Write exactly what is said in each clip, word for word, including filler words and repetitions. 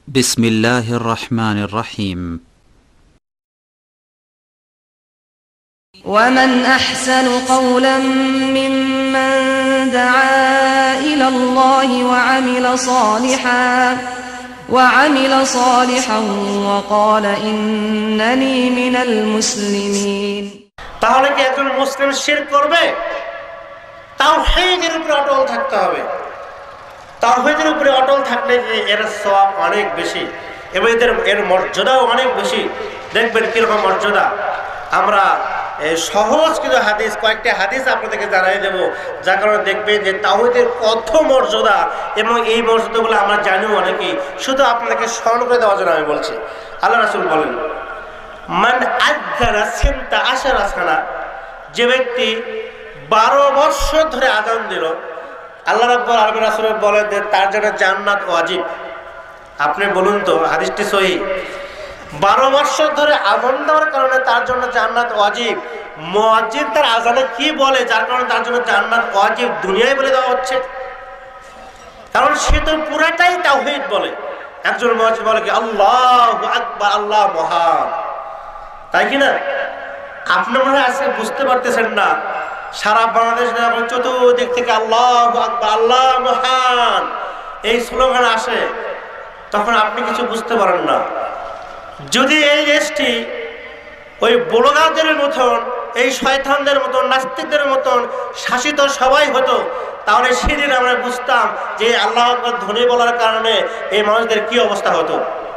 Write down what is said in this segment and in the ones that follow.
بسم الله الرحمن الرحيم ومن أحسن قولا ممن دعا إلى الله وعمل صالحا وعمل صالحا وقال إنني من المسلمين তাহলে কি একজন মুসলিম শিরক করবে? তাওহীদের উপরে অটল থাকতে হবে। তাওহীদের উপরে অটল থাকলে এর সওয়াব অনেক বেশি এবং এদের এর মর্যাদাও অনেক বেশি। দেখবেন কিরকম মর্যাদা। আমরা সহজ কিছু হাদিস, কয়েকটি হাদিস আপনাদেরকে জানাই দেবো, যার কারণে দেখবেন যে তাওহীদের কত মর্যাদা এবং এই মর্যাদাগুলো আমরা জানিও অনেকেই, শুধু আপনাদেরকে স্মরণ করে দেওয়ার জন্য আমি বলছি। আল্লাহ রাসূল বলেন, মান আযানা সিনতা আশারা সানা, যে ব্যক্তি বারো বছর ধরে আযান দিল, আল্লাহ রাব্বুল আলামিন রাসূল বলেন যে তার জন্য জান্নাত ওয়াজিব। আপনি বলুন তো, হাদিসটি সহিহ। বারো বছর ধরে আযান দেওয়ার কারণে তার জন্য জান্নাত ওয়াজিব। মুয়াজ্জিন তার আযানে কি বলে যার কারণে তার জন্য জান্নাত ওয়াজিব দুনিয়ায় বলে দেওয়া হচ্ছে? কারণ সে তো পুরাটাই তাওহীদ বলে। একজন মুয়াজ্জিন বলে কি আল্লাহু আকবার, আল্লাহ মহান, তাই কি না? আপনি মনে হয় আজকে বুঝতে পারতেছেন না, সারা বাংলাদেশ চতুর্দিক থেকে আল্লাহু আকবার, আল্লাহ মহান এই স্লোগান আসে, তখন আপনি কিছু বুঝতে পারেন না। যদি এই দেশটি ওই বড়গাঁদের মতন, এই শয়তানদের মতন, নাস্তিকদের মতন শাসিত সবাই হতো, তাহলে সেদিন আমরা বুঝতাম যে আল্লাহ আকবার ধ্বনি বলার কারণে এই মানুষদের কি অবস্থা হতো।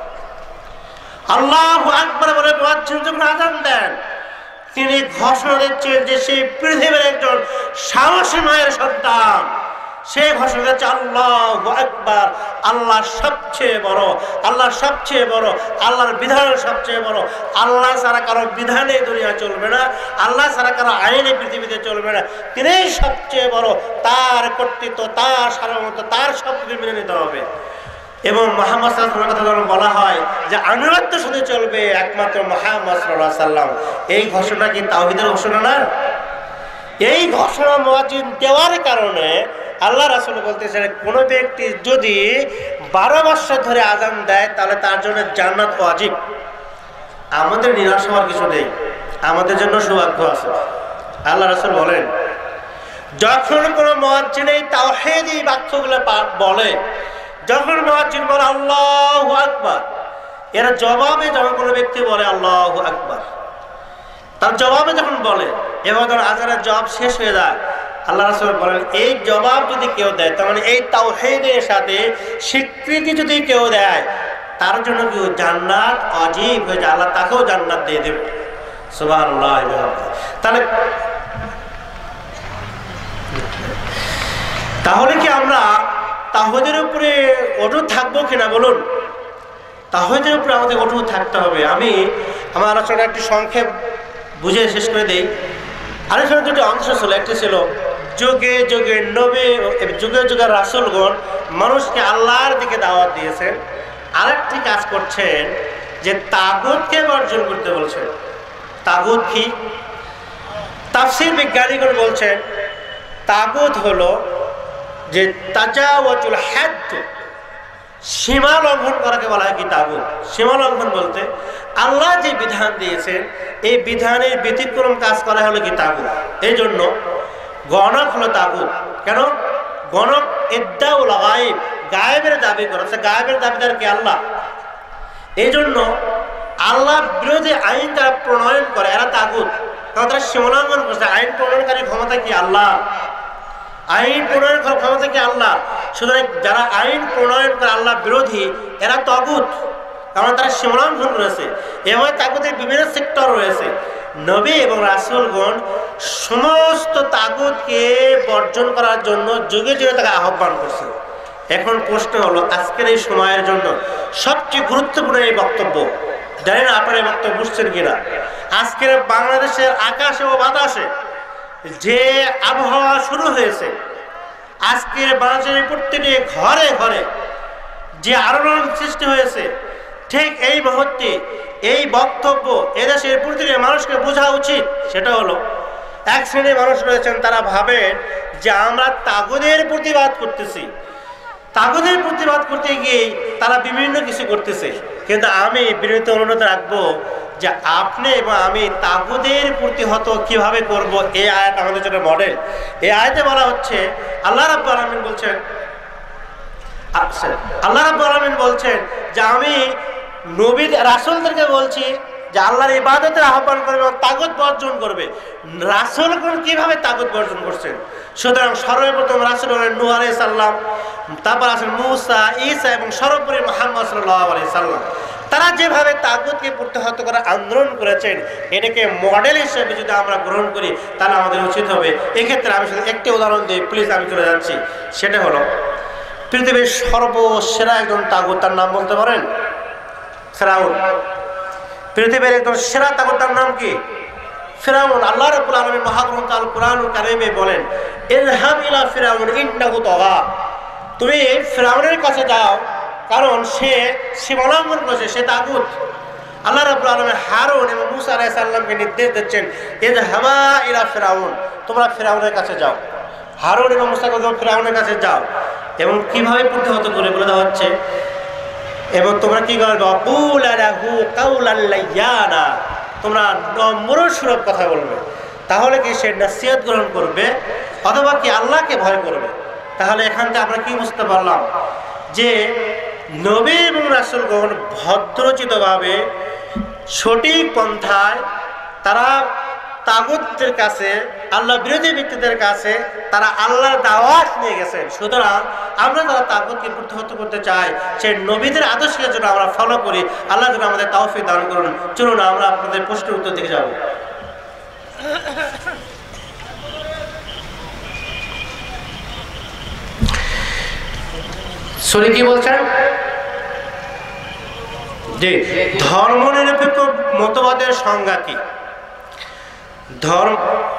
আল্লাহু আকবার বলে মুয়াজ্জিন যখন আযান দেন, তিনি ঘোষণা দিচ্ছেন যে সেই পৃথিবীর একজন সাহসী মায়ের সন্তান। সে ঘোষণা দিচ্ছে আল্লাহু আকবার, আল্লাহ সবচেয়ে বড়, আল্লাহ সবচেয়ে বড়, আল্লাহর বিধান সবচেয়ে বড়। আল্লাহ ছাড়া কারো বিধানে দুনিয়া চলবে না, আল্লাহ ছাড়া কারো আইনে পৃথিবীতে চলবে না। তিনিই সবচেয়ে বড়, তার কর্তৃত্ব, তার সার্বভৌমত্ব, তার সব কিছু মেনে নিতে হবে। এবং মুহাম্মদ সাল্লাল্লাহু আলাইহি ওয়াসাল্লামের কথা বলা হয় যে আনুগত্য শুধু চলবে একমাত্র মুহাম্মদ সাল্লাল্লাহু আলাইহি ওয়াসাল্লাম। এই ঘোষণা কি তাওহীদের ঘোষণা না? এই ঘোষণা মুয়াজ্জিন দেওয়ার কারণে আল্লাহ রাসূল বলতেছেন, কোন ব্যক্তি যদি বারো বছর ধরে আযান দেয় তাহলে তার জন্য জান্নাত ওয়াজিব। আমাদের নিরাশ হওয়ার কিছু নেই, আমাদের জন্য সৌভাগ্য আছে। আল্লাহ রাসূল বলেন, যখন কোন মুয়াজ্জিন এই তাওহীদি বাক্যগুলো বলে, যখন মুয়াজ্জিন বলে আল্লাহু আকবার, এর জবাবে যখন কোনো ব্যক্তি বলে আল্লাহু আকবার, তার জবাবে যখন বলে এবং যখন আযানের জবাব শেষ হয়ে যায়, আল্লাহ রাসূল বলেন এই জবাব যদি কেউ দেয়, তার মানে এই তাওহীদের সাথে স্বীকৃতি যদি কেউ দেয়, তার জন্য কি জান্নাত ওয়াজিব হয়ে যায়, আল্লাহ তাকেও জান্নাত দিয়ে দেবে। সুবহানাল্লাহ। তাহলে তাহলে কি আমরা তাওহীদের উপরে অটুট থাকবো কিনা বলুন? তাওহীদের উপরে আমাদের অটুট থাকতে হবে। আমি আমার আলোচনা একটি সংক্ষেপ বুঝে শেষ করে দেই। আলোচনার দুটি অংশ ছিল। একটি ছিল যুগে যুগে নবী, যুগে যুগে রাসূলগণ মানুষকে আল্লাহর দিকে দাওয়াত দিয়েছেন। আরেকটি কাজ করছেন যে তাগুতকে বর্জন করতে বলছেন। তাগুত কি? তাফসীর বিজ্ঞানীগণ বলছেন তাগুত হলো যে তাজাওয়াজুল হাদ, সীমা লঙ্ঘন করাকে বলা হয় কি তাগুত। সীমা লঙ্ঘন বলতে আল্লাহ যে বিধান দিয়েছেন এই বিধানের ব্যতিক্রম কাজ করা হলো কি তাগুত। এই জন্য গণক হলো তাগুত। কেন? গণক ইদ্দাউল গায়ব, গায়েবের দাবি করে, গায়েবের দাবিদার কি আল্লাহ। এই জন্য আল্লাহ বিরোধী আইন যারা প্রণয়ন করে এরা তাগুত, কারণ তারা সীমা লঙ্ঘন করছে। আইন প্রণয়নকারী ক্ষমতা কি আল্লাহ, আইন প্রণয়ন করার ক্ষমতা কি আল্লাহ। সুতরাং যারা আইন প্রণয়ন করে আল্লাহ বিরোধী এরা তাগুত, কারণ তারা সীমা লঙ্ঘন করেছে। এভাবে তাগুতের বিভিন্ন সেক্টর রয়েছে। নবী এবং রাসূলগণ সমস্ত তাগুতকে বর্জন করার জন্য যুগে যুগে তাকে আহ্বান করছে। এখন প্রশ্ন হলো, আজকের এই সময়ের জন্য সবচেয়ে গুরুত্বপূর্ণ এই বক্তব্য, জানি না আপনারা এই বক্তব্য বুঝছেন কিনা। আজকের বাংলাদেশের আকাশে ও বাতাসে যে আবহাওয়া শুরু হয়েছে, আজকের বাংলাদেশের প্রত্যেকটি ঘরে ঘরে যে আলোড়ন সৃষ্টি হয়েছে, ঠিক এই মুহূর্তে এই বক্তব্য এদেশের প্রতিটি মানুষকে বোঝা উচিত। সেটা হলো, এক শ্রেণীর মানুষ রয়েছেন তারা ভাবেন যে আমরা তাগুতের প্রতিবাদ করতেছি, তাগুতের প্রতিবাদ করতে গিয়ে তারা বিভিন্ন কিছু করতেছে, কিন্তু আমি বিনীত অনুরোধ রাখবো যে আপনি এবং আমি তাগুতের প্রতিহত কিভাবে করব, এই আয়াত আমাদের জন্য মডেল। এই আয়াতে বলা হচ্ছে আল্লাহ রাব্বুল আলামিন বলছেন আল্লাহ রাব্বুল আলামিন বলছেন যে আমি নবী রাসূলদেরকে বলছি যে আল্লাহর ইবাদতের আহ্বান করবে এবং তাগুত বর্জন করবে। রাসূলগণ কিভাবে তাগুত বর্জন করছেন? সুতরাং সর্বপ্রথম রাসূল হলেন নূহ আলাইহিস সালাম, তারপর আসেন মূসা, ঈসা এবং সর্বোপরি মুহাম্মদ সাল্লাল্লাহু আলাইহি সাল্লাম। তারা যেভাবে তাগুতকে প্রতিহত করার আন্দোলন করেছেন, এটাকে মডেল হিসেবে যদি আমরা গ্রহণ করি তাহলে আমাদের উচিত হবে। এক্ষেত্রে আমি শুধু একটি উদাহরণ দিই, প্লিজ, আমি চলে যাচ্ছি। সেটা হলো পৃথিবীর সর্বসেরা একজন তাগুত, তার নাম বলতে পারেন? ফেরাউন। পৃথিবীর একজন সেরা তাগুত, তার নাম কি? ফেরাউন। আল্লাহ রাব্বুল আলামিন মহাগ্রন্থ আল কুরআনুল কারীমে বলেন, ইযহাব ইলা ফিরাউন ইন্নাহু তাগা, তুমি ফিরাউনের কাছে যাও, কারণ সে সীমালঙ্ঘন করেছে, সে তাগুত। আল্লাহ রাব্বুল আলামিন হারুন এবং মূসা আলাইহিস সালামকে নির্দেশ দিচ্ছেন, ইযহাবা ইলা ফিরাউন, তোমরা ফিরাউনের কাছে যাও। হারুন এবং মূসা যখন ফিরাউনের কাছে যাও এবং কিভাবে প্রতিহত করে বলে দেওয়া হচ্ছে, এবং তোমরা কি করবে, কুলা লাহু কাওলাল লাইয়ানা, তোমরা নম্র সুলভ কথা বলবে। তাহলে কি সে নসিহত গ্রহণ করবে অথবা কি আল্লাহকে ভয় করবে? তাহলে এখান থেকে আমরা কি বুঝতে পারলাম যে নবী এবং রাসূলগণ ভদ্রচিতভাবে সঠিক পন্থায় তারা তাগুতদের কাছে, আল্লাহ বিরোধী ব্যক্তিদের কাছে তারা আল্লাহর দাওয়াত নিয়ে গেছেন। সুতরাং আমরা যারা তাগুতকে প্রতিহত করতে চাই, সেই নবীদের আদর্শকে যেন আমরা ফলো করি। আল্লাহ যেন আমাদের তাওফিক দান করুন। চলুন আমরা আপনাদের প্রশ্নের উত্তর দিকে যাব। সরি, কি বলছেন? জি, ধর্মনিরপেক্ষ মতবাদের সংজ্ঞা কি? ধর্ম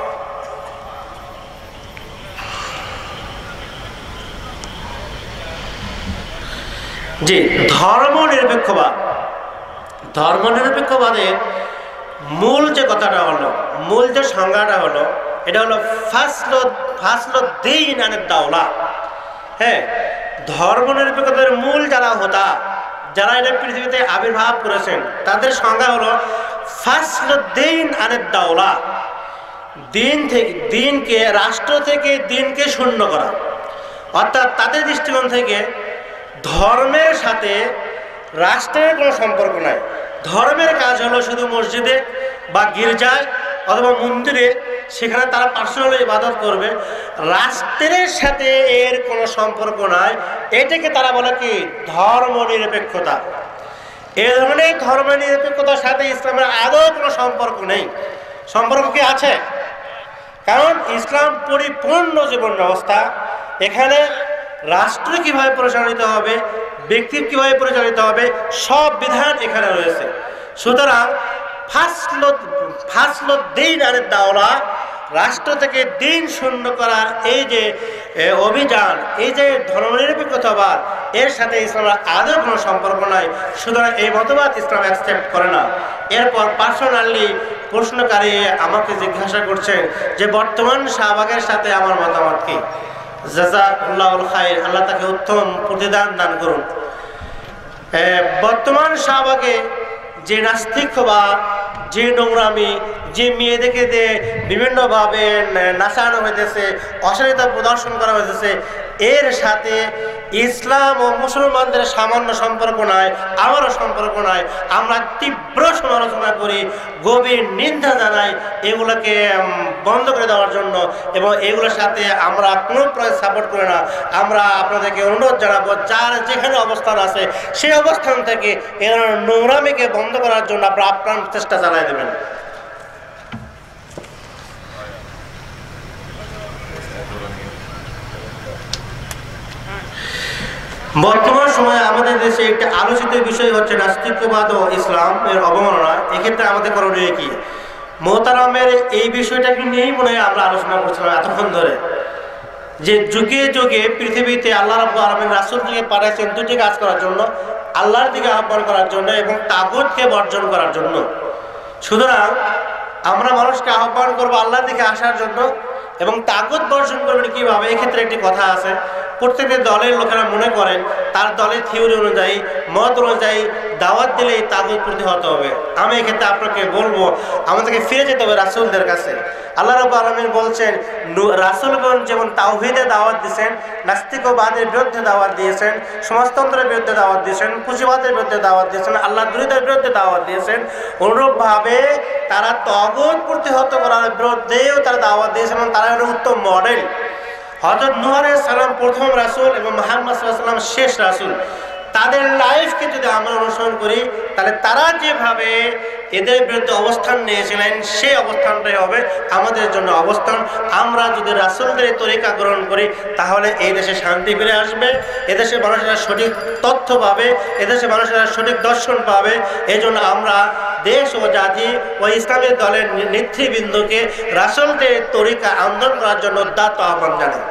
জি ধর্মনিরপেক্ষবাদ, ধর্মনিরপেক্ষবাদের মূল যে কথাটা হলো, মূল যে সংজ্ঞাটা হলো, এটা হলো ফাসল ফাসলুদ্দিন আনিদ দাওলা। হ্যাঁ, ধর্মনিরপেক্ষতার মূল যারা হোতা, যারা এটা পৃথিবীতে আবির্ভাব করেছেন, তাদের সংজ্ঞা হলো ফাসলুদ্দিন আনিদ দাওলা, দিন থেকে দিনকে, রাষ্ট্র থেকে দিনকে শূন্য করা। অর্থাৎ তাদের দৃষ্টিকোণ থেকে ধর্মের সাথে রাষ্ট্রের কোনো সম্পর্ক নাই। ধর্মের কাজ হলো শুধু মসজিদে বা গির্জায় অথবা মন্দিরে, সেখানে তারা পার্সোনালি ইবাদত করবে। রাষ্ট্রের সাথে এর কোনো সম্পর্ক নাই। এটাকে তারা বলে কি? ধর্ম নিরপেক্ষতা। এ ধরনের ধর্ম নিরপেক্ষতার সাথে ইসলামের আদৌ কোনো সম্পর্ক নেই। সম্পর্ক কি আছে? কারণ ইসলাম পরিপূর্ণ জীবন ব্যবস্থা। এখানে রাষ্ট্র কিভাবে পরিচালিত হবে, ব্যক্তি কিভাবে পরিচালিত হবে, সব বিধান এখানে রয়েছে। সুতরাং ফাসলুদ্দিন আনিদ দাওলা, রাষ্ট্র থেকে দিন শূন্য করার এই যে অভিযান, এই যে ধর্মনিরপেক্ষতাবাদ, এর সাথে ইসলামের আদৌ কোনো সম্পর্ক নাই। সুতরাং এই মতবাদ ইসলাম অ্যাকসেপ্ট করে না। এরপর পার্সোনালি প্রশ্নকারী আমাকে জিজ্ঞাসা করছেন যে বর্তমান শাহবাগের সাথে আমার মতামত কি? জাযাকুল্লাহুল খাইর, আল্লাহ তাকে উত্তম প্রতিদান দান করুন। বর্তমান শাহবাগে যে নাস্তিকবাদ, যে নোংরামি, যে মেয়েদেরকে দিয়ে বিভিন্নভাবে নাচানো হইতেছে, অশ্লীলতা প্রদর্শন করা হইতেছে, এর সাথে ইসলাম ও মুসলমানদের সামান্য সম্পর্ক নাই, আমারও সম্পর্ক নাই। আমরা তীব্র সমালোচনা করি, গভীর নিন্দা জানাই এগুলোকে বন্ধ করে দেওয়ার জন্য, এবং এগুলোর সাথে আমরা কোনো প্রকার সাপোর্ট করি না। আমরা আপনাদেরকে অনুরোধ জানাবো, যার যেখানে অবস্থান আছে সেই অবস্থান থেকে এর নোংরামিকে বন্ধ করার জন্য আপনারা আপ্রাণ চেষ্টা চালাই দেবেন। বর্তমান সময়ে আমাদের দেশে একটি আলোচিত বিষয় হচ্ছে নাস্তিকবাদ ও ইসলাম এর অবমাননা। এক্ষেত্রে আমাদের করণীয় কি? মোহতারামের এই বিষয়টাকে নিয়েই মনে হয় আমরা আলোচনা করছিলাম এতক্ষণ ধরে, যে যুগে যুগে পৃথিবীতে আল্লাহ রাব্বুল আলামিন রাসূলকে পাঠাইছেন দুটি কাজ করার জন্য, আল্লাহর দিকে আহ্বান করার জন্য এবং তাগুতকে বর্জন করার জন্য। সুতরাং আমরা মানুষকে আহ্বান করবো আল্লাহর দিকে আসার জন্য, এবং তাগুত বর্জন করবেন কিভাবে? এক্ষেত্রে একটি কথা আছে, প্রত্যেকটি দলের লোকেরা মনে করেন তার দলের থিওরি অনুযায়ী মত অনুযায়ী দাওয়াত দিলেই তাগুত প্রতিহত হবে। আমি এক্ষেত্রে আপনাকে বলবো আমাদেরকে ফিরে যেতে হবে রাসূলদের কাছে। আল্লাহ রাব্বুল আলামিন বলছেন রাসূলগণ যেমন তাওহীদের দাওয়াত দিয়েছেন, নাস্তিকবাদের বিরুদ্ধে দাওয়াত দিয়েছেন, সমাজতন্ত্রের বিরুদ্ধে দাওয়াত দিয়েছেন, পুঁজিবাদের বিরুদ্ধে দাওয়াত দিয়েছেন, আল্লাহ দুনিয়ার বিরুদ্ধে দাওয়াত দিয়েছেন, অনুরূপভাবে তারা তাগুত প্রতিহত করার বিরুদ্ধেও তারা দাওয়াত দিয়েছেন এবং তারা হলো উত্তম মডেল। হযরত নূহ আলাইহিস সালাম প্রথম রাসূল এবং মুহাম্মদ সাল্লাল্লাহু আলাইহি ওয়াসাল্লাম শেষ রাসূল। তাদের লাইফকে যদি আমরা অনুসরণ করি তাহলে তারা যেভাবে এদের বিরুদ্ধে অবস্থান নিয়েছিলেন সেই অবস্থানটাই হবে আমাদের জন্য অবস্থান। আমরা যদি রাসূলদের তরিকা গ্রহণ করি তাহলে এই দেশে শান্তি ফিরে আসবে, এদেশের মানুষেরা সঠিক তথ্য পাবে, এদেশের মানুষেরা সঠিক দর্শন পাবে। এই জন্য আমরা দেশ ও জাতি ও ইসলামী দলের নেতৃবৃন্দকে রাসূলদের তরিকা আন্দোলন করার জন্য উদাত্ত আহ্বান জানাই।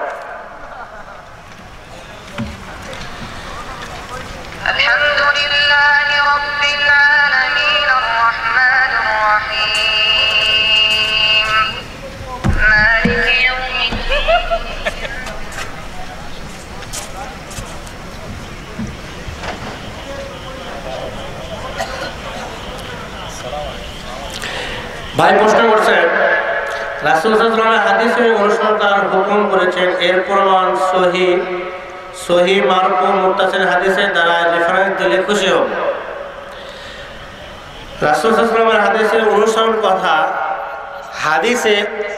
الحمد لله رب العالمين الرحمن الرحيم مالك يوم الدين ভাই প্রশ্ন করছেন রাসূল সাল্লাল্লাহু আলাইহি হাদিসে অনুসরণ করার হুকুম করেছেন, এর প্রমাণ সহিহ সহি মারফু মুত্তাসিল হাদিসের দ্বারা রেফারেন্স দিলে খুশি হব। রাসূল সাল্লাল্লাহু আলাইহি ওয়াসাল্লামের হাদিসের অনুসরণ কথা হাদিসে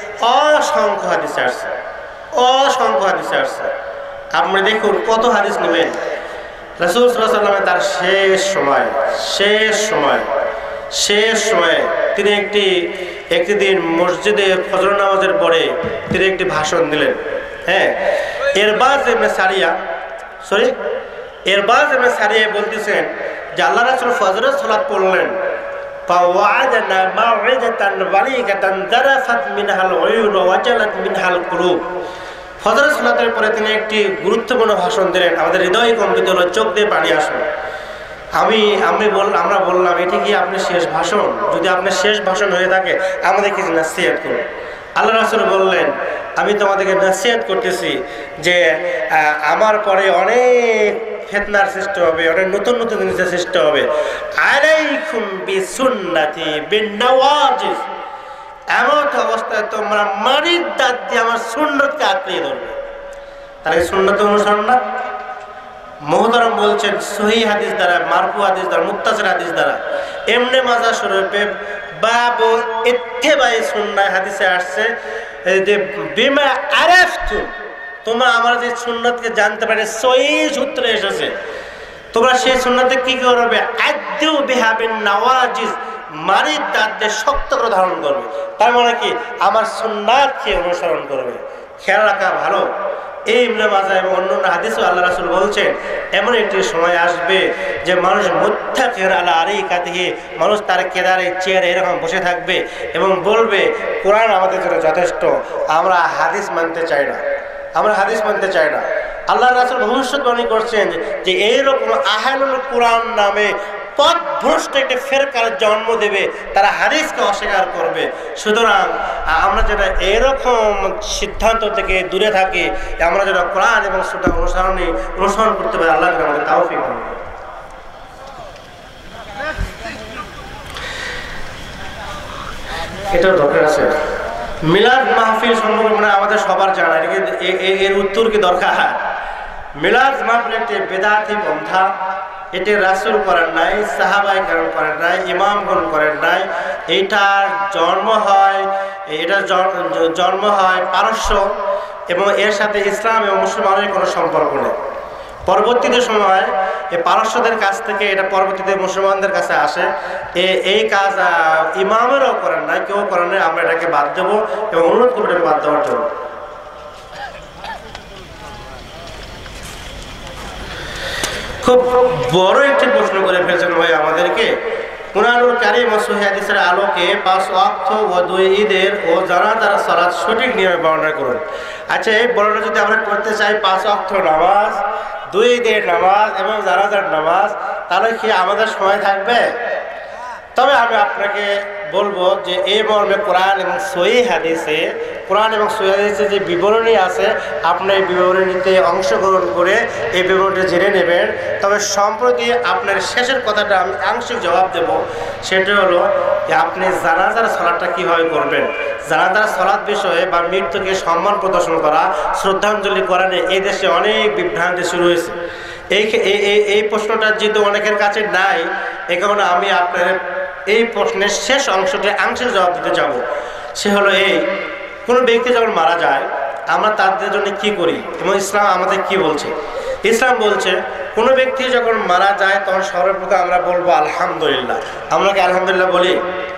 অসংখ্য হাদিস আসছে, অসংখ্য হাদিস আসছে। আপনি দেখুন কত হাদিস নেবেন। রাসূল সাল্লাল্লাহু আলাইহি ওয়াসাল্লাম তার শেষ সময় শেষ সময় শেষ সময়ে তিনি একটি একটি দিন মসজিদে ফজর নামাজের পরে তিনি একটি ভাষণ দিলেন। হ্যাঁ, এরবাজ ইবনে সারিয়া সরি এরবাজ ইবনে সারিয়া বলতেছেন যে আল্লাহ রাসূল ফজরের সালাত পড়লেন, ফাওয়াদানা মাউইদাতান বালিগাতান যারাফাত মিনহাল উয়ুন ওয়া ওয়াজালাত মিনহাল কুলুব। ফজরের সালাতের পরে তিনি একটি গুরুত্বপূর্ণ ভাষণ দিলেন, আমাদের হৃদয় কম্পিত হলো, চোখ দিয়ে পানি আসলো। আমি আমি বল আমরা বললাম এটি কি আপনি শেষ ভাষণ? যদি আপনার শেষ ভাষণ হয়ে থাকে আমাদের কিছু নসিহত করুন। আল্লাহ রাসূল বললেন, আমি তোমাদেরকে নসিহত করতেছি যে আমার পরে অনেক ফিতনার সৃষ্টি হবে, অনেক নতুন নতুন জিনিসের সৃষ্টি হবে। আলাইকুম বিসুন্নতি বিন্নাওয়াজিজ, এমন অবস্থায় তোমরা মারির দাঁত দিয়ে আমার সুন্নতকে আঁকড়িয়ে ধরবে। তাহলে সুন্নত অনুসরণ না? মুহতারাম বলছেন সহিহ হাদিস দ্বারা, মারফু হাদিস দ্বারা, মুত্তাসিল হাদিস দ্বারা। এমনে মাজা শরীফে বাবু ইত্তেবাই সুন্নাহ হাদিসে আসছে যে বিমা আরাফতু, তোমরা আমার যে সুন্নতকে জানতে পারে সহিহ সূত্রে এসেছে, তোমরা সেই সুন্নতে কি করবে? আদু বিহা বিন নওয়াজিজ, মারির দাঁত দিয়ে শক্ত করে ধারণ করবে। তার মানে কি আমার সুন্নাতকে অনুসরণ করবে। খেয়াল রাখা ভালো। এই ইবনে মাজাহ এবং অন্যান্য হাদিসে আল্লাহ রাসূল বলছেন এমন একটি সময় আসবে যে মানুষ মুত্তাকির আলা আরিকাতিহি, মানুষ তার কেদারে চেয়ারে এরকম বসে থাকবে এবং বলবে কোরআন আমাদের জন্য যথেষ্ট, আমরা হাদিস মানতে চাই না, আমরা হাদিস মানতে চাই না। আল্লাহ রাসূল ভবিষ্যৎবাণী করছেন যে এইরকম আহলুল কোরআন নামে পথভ্রষ্ট একটা ফেরকার জন্ম দেবে, তারা হাদিসকে অস্বীকার করবে। সুতরাং আমরা যেটা এরকম সিদ্ধান্ত থেকে দূরে থাকি, আমরা যেটা কোরআন এবং সুন্নাহ অনুসরণে অনুসরণ করতে পারি, আল্লাহ আমাদের তাওফিক দান করুন। এটা দরকার আছে মিলাদ মাহফিল সম্পর্কে, মানে আমাদের সবার জানা, এর উত্তর কি দরকার? মিলাদ মাহফিল একটি বেদাতি পন্থা, এটি রাসূল করেন নাই, সাহাবায়ে কেরাম করেন নাই, ইমামগণ করেন নাই। এইটার জন্ম হয় এটা জন্ম হয় পারস্য এবং এর সাথে ইসলাম এবং মুসলমানের কোনো সম্পর্ক নেই। পরবর্তীতে সময় এই পারস্যদের কাছ থেকে এটা পরবর্তীতে মুসলমানদের কাছে আসে। এই কাজ ইমামেরও করেন নাই, কেউ করেন নাই। আমরা এটাকে বাদ দেবো এবং অনুরোধ করবো এটাকে বাদ দেওয়ার জন্য। খুব বড় একটি প্রশ্ন করে ফেলছেন ভাই আমাদেরকে। কুরআনুল কারীম ও সহিহ হাদিসের আলোকে পাঁচ ওয়াক্ত ও দুই ঈদের ও জানাজার সালাত সঠিক নিয়মে বর্ণনা করুন। আচ্ছা, এই বর্ণনা যদি আমরা করতে চাই পাঁচ ওয়াক্ত নামাজ, দুই ঈদের নামাজ এবং জানাজার নামাজ, তাহলে কি আমাদের সময় থাকবে? তবে আমি আপনাকে বলবো যে এই মর্মে কোরআন এবং সহিহ হাদিসে কোরআন এবং সহিহ হাদিসে যে বিবরণী আছে আপনি এই বিবরণীতে অংশগ্রহণ করে এই বিবরণীটা জেনে নেবেন। তবে সম্প্রতি আপনার শেষের কথাটা আমি আংশিক জবাব দেব, সেটা হলো যে আপনি জানাজার সালাতটা কীভাবে করবেন। জানাজার সালাত বিষয়ে বা মৃত্যুকে সম্মান প্রদর্শন করা, শ্রদ্ধাঞ্জলি করা নিয়ে এই দেশে অনেক বিভ্রান্তি শুরু হয়েছে। এই এই প্রশ্নটা যেহেতু অনেকের কাছে নাই, এ কারণে আমি আপনার এই প্রশ্নের শেষ অংশটি আংশিক জবাব দিতে যাব। সে হলো এই, কোনো ব্যক্তি যখন মারা যায় আমরা তাদের জন্য কি করি এবং ইসলাম আমাদের কি বলছে। ইসলাম বলছে কোনো ব্যক্তি যখন মারা যায় তখন সর্বপ্রথম আমরা বলবো আলহামদুলিল্লাহ। আমরা কি আলহামদুলিল্লাহ বলি?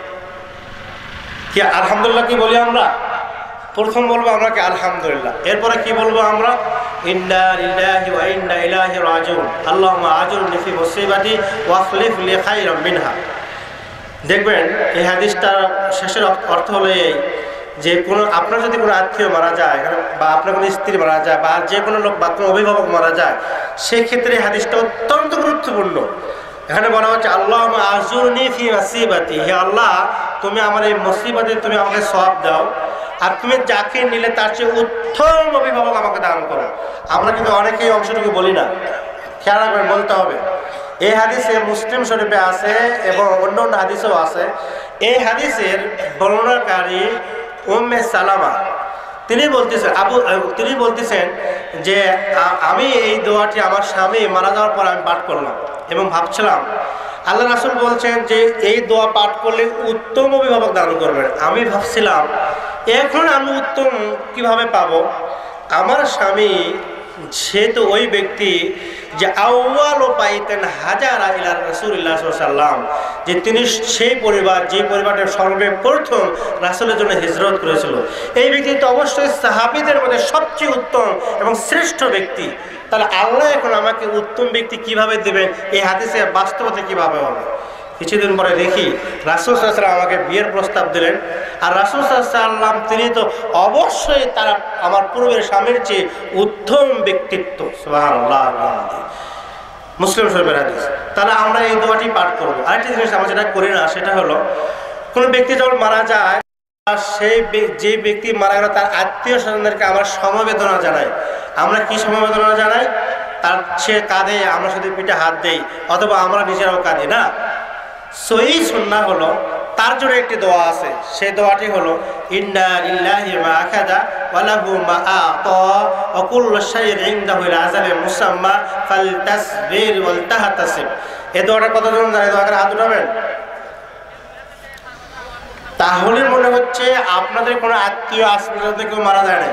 কি আলহামদুলিল্লাহ কি বলি আমরা? প্রথম বলবো আমরা কি আলহামদুলিল্লাহ। এরপরে কি বলবো আমরা? ইন্না লিল্লাহি ওয়া ইন্না ইলাইহি রাজিউন, আল্লাহুম্মা আজুরনি ফি মুসিবাতি ওয়া আখলিফ লি খায়রাম মিনহা। দেখবেন এই হাদিসটার শেষের অর্থ হলো এই যে কোনো আপনার যদি কোনো আত্মীয় মারা যায় বা আপনার কোনো স্ত্রী মারা যায় বা যে কোনো লোক বা কোনো অভিভাবক মারা যায়, সেই ক্ষেত্রে এই হাদিসটা অত্যন্ত গুরুত্বপূর্ণ। এখানে বলা হচ্ছে আল্লাহুম্মা আজুরনি ফি মুসিবাতি, হে আল্লাহ তুমি আমার এই মুসিবতে তুমি আমাকে সওয়াব দাও, আর তুমি যাকে নিলে তার চেয়ে উত্তম অভিভাবক আমাকে দান করো। আমরা কিন্তু অনেকেই অংশটুকু বলি না, খেয়াল রাখবেন, বলতে হবে। এই হাদিসে মুসলিম শরীফে আছে এবং অন্য অন্য হাদিসেও আছে। এই হাদিসের বর্ণনাকারী উম্মে সালামা তিনি বলতেছেন আবু তিনি বলতেছেন যে আমি এই দোয়াটি আমার স্বামী মারা যাওয়ার পর আমি পাঠ করলাম এবং ভাবছিলাম আল্লাহ রাসূল বলছেন যে এই দোয়া পাঠ করলে উত্তম অভিভাবক দান করবেন। আমি ভাবছিলাম এখন আমি উত্তম কিভাবে পাবো? আমার স্বামী সে তো ওই ব্যক্তি যে আউয়ালু বাইতিন হাজারা ইলা রাসূলিল্লাহ সাল্লাল্লাহু আলাইহি ওয়াসাল্লাম, যে তিনি সেই পরিবার যে পরিবারের সর্বপ্রথম রাসূলের জন্য হিজরত করেছিল। এই ব্যক্তি তো অবশ্যই সাহাবীদের মধ্যে সবচেয়ে উত্তম এবং শ্রেষ্ঠ ব্যক্তি। তাহলে আল্লাহ এখন আমাকে উত্তম ব্যক্তি কিভাবে দেবেন? এই হাদিসে বাস্তবতা কিভাবে হবে? কিছুদিন পরে দেখি রাসূল সাল্লাল্লাহু আলাইহি ওয়াসাল্লাম আমাকে বিয়ের প্রস্তাব দিলেন। আর রাসূল সাল্লাল্লাহু আলাইহি ওয়াসাল্লাম তিনি তো অবশ্যই তারা আমার পূর্বের স্বামীর চেয়ে উত্তম ব্যক্তিত্ব। সুবহানাল্লাহ, মুসলিম শরীফের হাদিস। তাহলে আমরা এই দোয়াটি পাঠ করবো। আরেকটি জিনিস আমরা যেটা করি না, সেটা হলো কোনো ব্যক্তি যখন মারা যায় সেই যে ব্যক্তি মারা গেল তার আত্মীয় স্বজনদেরকে আমরা সমবেদনা জানাই। আমরা কি সমবেদনা জানাই? তার সে কাঁদে, আমরা শুধু পিঠে হাত দেই, অথবা আমরা নিজেরাও কাঁদি না। সহিহ সুন্নাহ হলো তার জন্য একটি দোয়া আছে, সেই দোয়াটি হলো ইন্না লিল্লাহি মা আখাযা ওয়া লাহু মা আতা ওয়া কুল্লু শাইইন ইনদাহু ইলা আজালিন মুসাম্মা ফালতাসবির ওয়াল তাহতাসিব। এই দোয়াটা কতজন জানে? দোয়াটা হাত উঠাবেন। তাহলে মনে হচ্ছে আপনাদের কোনো আত্মীয় আত্মীয়দের কেউ মারা যায় না।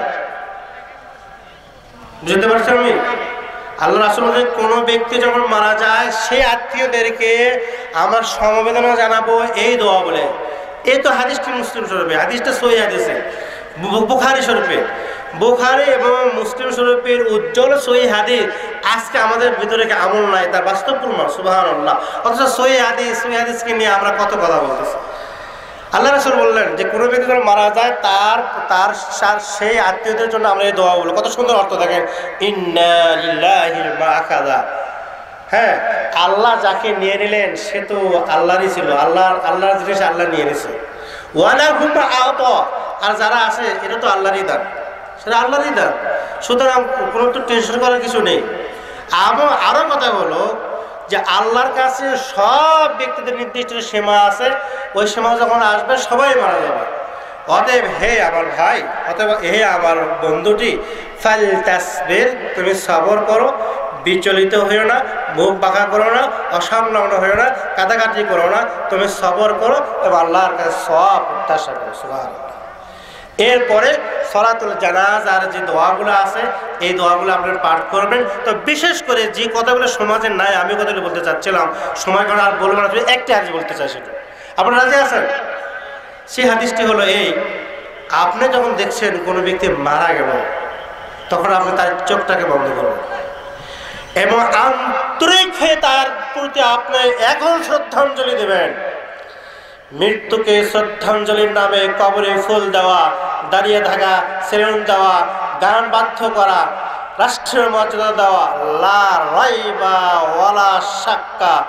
বুঝতে পারছেন? আমি আল্লাহ রাসূল বলেন কোনো ব্যক্তি যখন মারা যায় সেই আত্মীয়দেরকে আমরা সমবেদনা জানাবো এই দোয়া বলে। এই তো হাদিসটি মুসলিম শরীফে, হাদিসটা সহিহ হাদিসে, বুখারী শরীফে। বুখারী এবং মুসলিম শরীফের উজ্জ্বল সহিহ হাদিস আজকে আমাদের ভিতরে কি আমল নাই তার বাস্তব প্রমাণ। সুবহানাল্লাহ। অথচ সহিহ হাদিস সহিহ হাদিসকে নিয়ে আমরা কত কথা বলতেছি। আল্লাহ রাসূল বললেন যে কোনো ব্যক্তি যখন মারা যায় তার তার সেই আত্মীয়দের জন্য আমরা এই দোয়া বলি। কত সুন্দর অর্থ দেখেন, ইন্না লিল্লাহি মা আখাযা। হ্যাঁ, আল্লাহ যাকে নিয়ে নিলেন সে তো আল্লাহরই ছিল, আল্লাহর আল্লাহর জিনিস আল্লাহ নিয়ে নিছে। ওয়া লাহু মা আতা, আর যারা আছে এটা তো আল্লাহরই দান, সেটা আল্লাহরই দান। সুতরাং কোনো তো টেনশন করার কিছু নেই। আমার আরো কথা হলো যে আল্লাহর কাছে সব ব্যক্তিদের নির্দিষ্ট সীমা আছে, ওই সীমা যখন আসবে সবাই মারা যাবে। অতএব হে আমার ভাই, অতএব হে আমার বন্ধুটি, ফালতাসবির, তুমি সবর করো, বিচলিত হইও না, মুখ বাঁকা করো না, অসংলগ্ন হইও না, কাটাকাটি করো না, তুমি সবর করো এবং আল্লাহর কাছে সওয়াব প্রত্যাশা করো। সুবহানাল্লাহ। এরপরে সলাতুল জানাজার যে দোয়াগুলো আছে এই দোয়াগুলো আপনারা পাঠ করবেন। তো বিশেষ করে যে কথাগুলো সমাজে নাই আমি কথাগুলো বলতে চাচ্ছিলাম, সময় কারণে আর বলবো না, একটা হাদিস বলতে চাই, সেটা আপনারা রাজি আছেন? সেই হাদিসটি হলো এই, আপনি যখন দেখছেন কোনো ব্যক্তি মারা গেল তখন আপনি তার চোখটাকে বন্ধ করবেন এবং আন্তরিক হয়ে তার প্রতি আপনি এখন শ্রদ্ধাঞ্জলি দেবেন। মৃত্যুকে শ্রদ্ধাঞ্জলির নামে কবরে ফুল দেওয়া, দাঁড়িয়ে থাকা, সেলুন দেওয়া, গান বাধ্য করা, রাষ্ট্রীয় মর্যাদা দেওয়া, লা রাইবা ওয়ালা শাক্কা,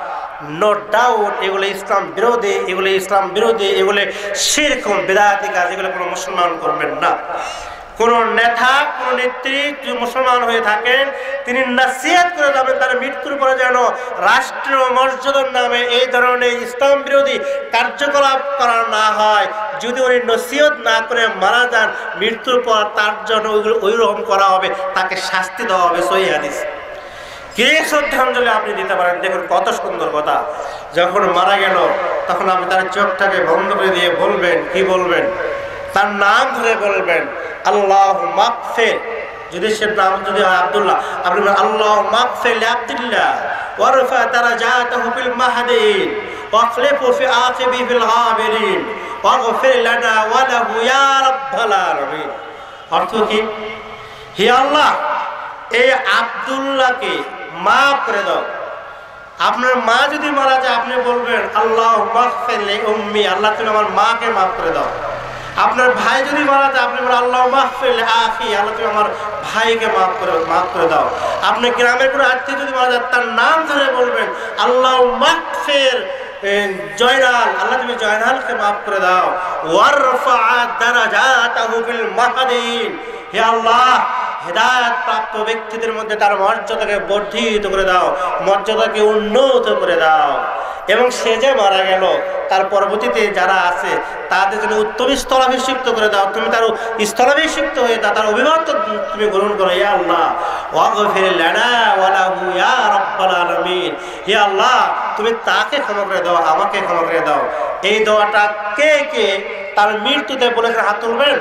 নো ডাউট এগুলো ইসলাম বিরোধী, এগুলো ইসলাম বিরোধী, এগুলো শিরক বিদআতি কাজ, এগুলো কোনো মুসলমান করবেন না। কোন নেতা কোন নেত্রী যদি মুসলমান হয়ে থাকেন তিনি নসিহত করে যাবেন তার মৃত্যুর পরে যেন রাষ্ট্রীয় মর্যাদার নামে এই ধরনের ইসলাম বিরোধী কার্যকলাপ করা না হয়। যদি উনি নসিহত না করে মারা যান মৃত্যুর পর তার জন্য ওই রকম করা হবে, তাকে শাস্তি দেওয়া হবে। সহিহ হাদিস। কে শ্রদ্ধাঞ্জলি আপনি দিতে পারেন? দেখুন কত সুন্দর কথা। যখন মারা গেল তখন আপনি তার চোখটাকে বন্ধ করে দিয়ে বলবেন, কি বলবেন? তার নাম ধরে বলবেন আল্লাহ মাগফির। যদি সে নাম যদি হয় আব্দুল্লাহ, আপনি বলবেন আল্লাহ মাগফির লিআব্দিল্লাহ ওয়ারফা দারাজাতাহু ফিল মাহদিন ওয়াখলিফু ফি আখিবিহি ফিল গাবিরিন ওয়াগফির লানা ওয়া লাহু ইয়া রাব্বাল আলামিন। অর্থ কি? হে আল্লাহ, এই আব্দুল্লাহকে মাফ করে দাও। আপনার মা যদি মারা যায় আপনি বলবেন আল্লাহ মাগফির লি উম্মি, আল্লাহ তুমি আমার মাকে মাফ করে দাও। আপনার ভাই যদি মারা যায় আপনি বলেন আল্লাহ মাগফির লি আখি, আল্লাহ তুমি আমার ভাইকে মাফ করে মাফ করে দাও। আপনি গ্রামের কোনো আত্মীয় যদি মারা যায় তার নাম ধরে বলবেন আল্লাহ মাগফির জয়নাল, আল্লাহ তুমি জয়নালকে মাফ করে দাও। ওয়ারফা দারাজাতাহু ফিল মাহদিন, হে আল্লাহ হেদায়েত প্রাপ্ত ব্যক্তিদের মধ্যে তার মর্যাদাকে বর্ধিত করে দাও, মর্যাদাকে উন্নত করে দাও। এবং সে যে মারা গেল তার পরবর্তীতে যারা আছে তাদের জন্য উত্তম স্থলাভিষিক্ত করে দাও। তুমি তার স্থলাভিষিক্ত হয়ে তা তার অভিবাদন তুমি গ্রহণ করো। ইয়া আল্লাহ ওয়াগফির লানা ওয়া লাহু ইয়া রাব্বাল আলামিন, হে আল্লাহ তুমি তাকে ক্ষমা করে দাও, আমাকে ক্ষমা করে দাও। এই দোয়াটা কে কে তার মৃত্যুতে বলেছে? হাত তুলবেন।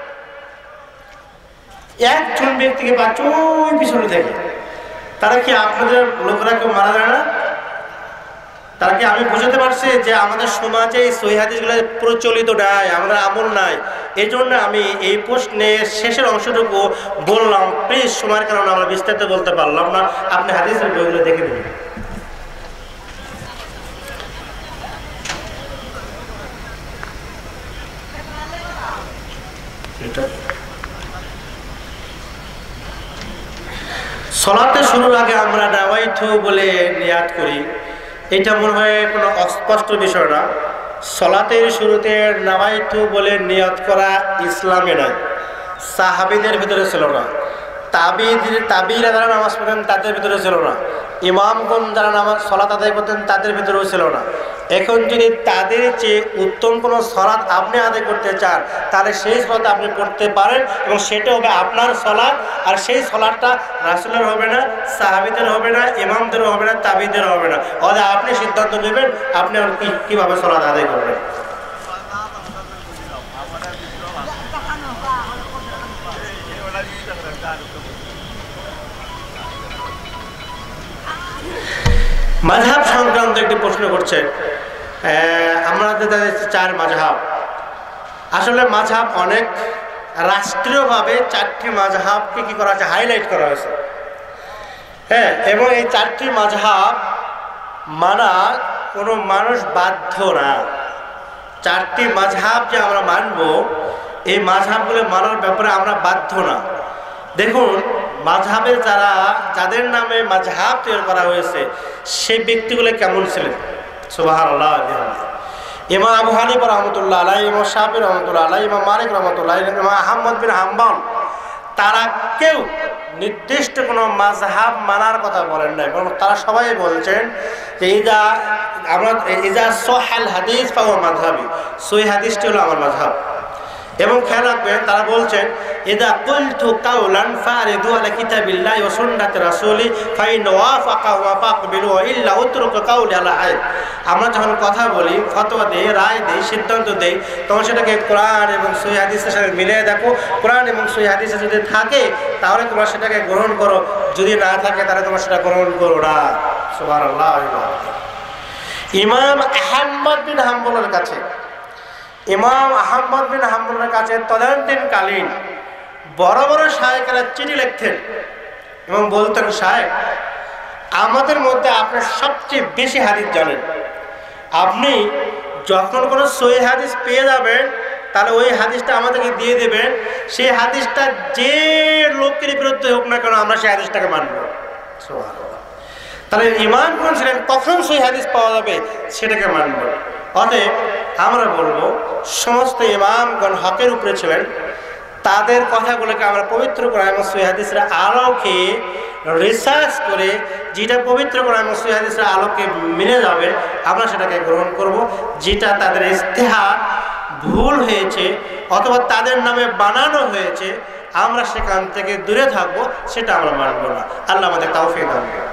একজন ব্যক্তিকে বা চুই পিছনে থেকে তারা কি আপনাদের লোকেরা কেউ মারা যায় না? তারা কি আমি বুঝতে পারছি যে আমাদের সমাজে এই সহিহ হাদিসগুলো প্রচলিত নাই, আমাদের আমল নাই। এই জন্য আমি এই প্রশ্নের শেষের অংশটুকু বললাম। প্লিজ সময়ের কারণে আমরা বিস্তারিত বলতে পারলাম না, আপনি হাদিসের বইগুলো দেখে নেবেন। সালাতে শুরুর আগে আমরা নাওয়াইতু বলে নিয়াত করি, এটা মনে হয় কোনো অস্পষ্ট বিষয় না। সালাতের শুরুতে নাওয়াইতু বলে নিয়াত করা ইসলামে নাই, সাহাবীদের ভিতরে ছিল না, তাবিঈদের তাবিঈরা যারা নামাজ পড়তেন তাদের ভিতরে ছিল না, ইমামগণ যারা নামাজ সালাত আদায় করতেন তাদের ভিতরেও ছিল না। এখন যদি তাদের চেয়ে উত্তম কোনো সালাত আপনি আদায় করতে চান তাহলে সেই সালাত আপনি পড়তে পারেন এবং সেটা হবে আপনার সালাত। আর সেই সালাতটা রাসূলের হবে না, সাহাবীদের হবে না, ইমামদের হবে না, তাবিঈদের হবে না। অর্থাৎ আপনি সিদ্ধান্ত নেবেন আপনি কীভাবে সালাত আদায় করবেন। মাযহাব সংক্রান্ত একটি প্রশ্ন করছে। আমাদের চার মাযহাব, আসলে মাযহাব অনেক, রাষ্ট্রীয়ভাবে চারটি মাযহাবকে কি করা হয়েছে? হাইলাইট করা হয়েছে। হ্যাঁ, এবং এই চারটি মাযহাব মানা কোনো মানুষ বাধ্য না। চারটি মাযহাব যে আমরা মানব এই মাযহাবগুলো মানার ব্যাপারে আমরা বাধ্য না। দেখুন মাযহাবের যারা যাদের নামে মাযহাব তৈরি করা হয়েছে সেই ব্যক্তিগুলো কেমন ছিলেন? সুবহানাল্লাহ। ইমাম আবু হানিফা রাহমাতুল্লাহ আলাইহি, ইমাম শাফি রাহমাতুল্লাহ আলাইহি, ইমাম মালিক রাহমাতুল্লাহ আলাইহি, ইমাম আহমদ বিন হাম্বল, তারা কেউ নির্দিষ্ট কোনো মাযহাব মানার কথা বলেন নাই, বরং তারা সবাই বলছেন যে ইজা আমরা ইজা সহাল হাদিস ফাহুয়া মাযহাবি, সহিহ হাদিসটি হলো আমার মাযহাব। এবং খেয়াল রাখবেন তারা বলছেন ইদা কুলতু কাওলান ফারিদু আলা কিতাবিল্লাহি ওয়া সুন্নাতি রাসূলি ফাইন ওয়াফাকা ওয়াফাকবিলু ওয়া ইল্লা উতরুকু কাওলি আলা হায়। আমরা যখন কথা বলি, ফতোয়া দেই, রায় দেই, সিদ্ধান্ত দেই, তখন সেটাকে কোরআন এবং সহিহ হাদিসের সাথে মিলিয়ে দেখো। কোরআন এবং সহিহ হাদিসে যদি থাকে তাহলে তোমরা সেটাকে গ্রহণ করো, যদি না থাকে তাহলে তোমরা সেটা গ্রহণ করো না। সুবহানাল্লাহ। ইমাম আহমদ বিন হাম্বলের কাছে ইমাম আহমদ বিন হাম্বলের কাছে তদানীন্তনকালীন বড় বড় শায়েখরা চিঠি লিখতেন এবং বলতেন, শায়েখ আমাদের মধ্যে আপনি সবচেয়ে বেশি হাদিস জানেন, আপনি যখন কোনো সহিহ হাদিস পেয়ে যাবেন তাহলে ওই হাদিসটা আমাদেরকে দিয়ে দেবেন, সেই হাদিসটা যে লোকের বিরুদ্ধে হোক না কেন আমরা সেই হাদিসটাকে মানব। তাহলে ইমাম কোন ছিলেন, কখন সহিহ হাদিস পাওয়া যাবে সেটাকে মানব। অতএব আমরা বলবো সমস্ত ইমামগণ হকের উপরে ছিলেন, তাদের কথাগুলোকে আমরা পবিত্র কোরআন এবং সহিহ হাদিসের আলোকে রিসার্চ করে যেটা পবিত্র কোরআন এবং সহিহ হাদিসের আলোকে মিলে যাবে আমরা সেটাকে গ্রহণ করব। যেটা তাদের ইজতিহাদ ভুল হয়েছে অথবা তাদের নামে বানানো হয়েছে আমরা সেখান থেকে দূরে থাকবো, সেটা আমরা মানব না। আল্লাহ আমাদের তাওফীক দান করুন।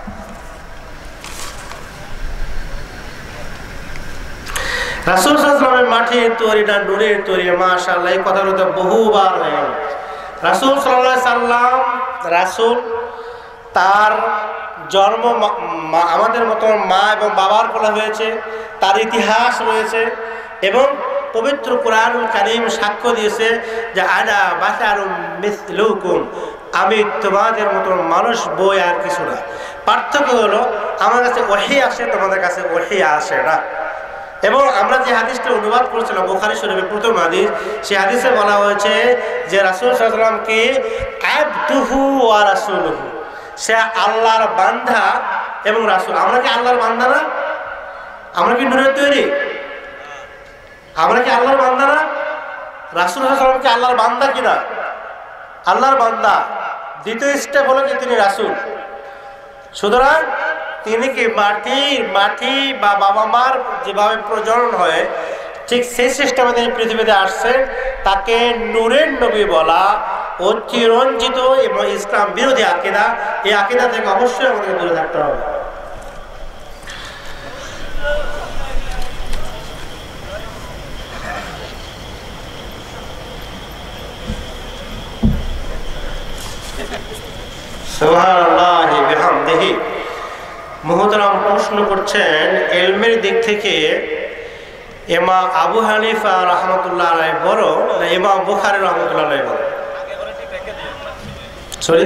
রাসূল সাল্লাল্লাহু আলাইহি ওয়াসাল্লামের মাটির তৈরি না নূরের তৈরি, মাশাআল্লাহ এই কথাগুলো তো বহুবার হয়ে গেল। রাসূল সাল্লাল্লাহু আলাইহি সাল্লাম রাসূল, তার জন্ম আমাদের মতো মা এবং বাবার কোলে হয়েছে, তার ইতিহাস রয়েছে এবং পবিত্র কোরআনুল কারীম সাক্ষ্য দিয়েছে যে আনা বাশারুম মিসলুকুম, আমি তোমাদের মতো মানুষ, বই আর কিছু না। পার্থক্য হলো আমার কাছে ওহী আসে, তোমাদের কাছে ওহী আসে না। এবং আমরা যে হাদিসটা অনুবাদ করেছিলাম বুখারী শরীফের প্রথম হাদিস, সেই হাদিসে বলা হয়েছে যে রাসূল সাল্লাল্লাহু আলাইহি ওয়াসাল্লামকে আবদুহু ওয়া রাসূলুহু, সে আল্লাহর বান্দা এবং রাসূল। আমরা কি আল্লাহর বান্দা না? আমরা কি নূরের তৈরি? আমরা কি আল্লাহর বান্দা না? রাসূল সাল্লাল্লাহু আলাইহি ওয়াসাল্লাম কি আল্লাহর বান্দা কিনা? আল্লাহর বান্দা। দ্বিতীয় স্টেপ হলো যে তিনি রাসূল। সুতরাং তিনি কি মাটি মাটি বা বাবা মার যেভাবে প্রজনন হয় ঠিক সেই সিস্টেমে তিনি পৃথিবীতে আসছেন, তাকে নূরের নবী বলা অতিরঞ্জিত এবং ইসলাম বিরোধী আকীদা। এই আকীদা থেকে অবশ্যই আমাদের দূরে থাকতে হবে। সুবহানাল্লাহি বিহামদিহি। মুহতারাম প্রশ্ন করছেন, ইলমের দিক থেকে ইমাম আবু হানিফা রাহমাতুল্লাহ আলাইহি বড় না ইমাম বুখারী রাহমাতুল্লাহ আলাইহি বড়? সরি,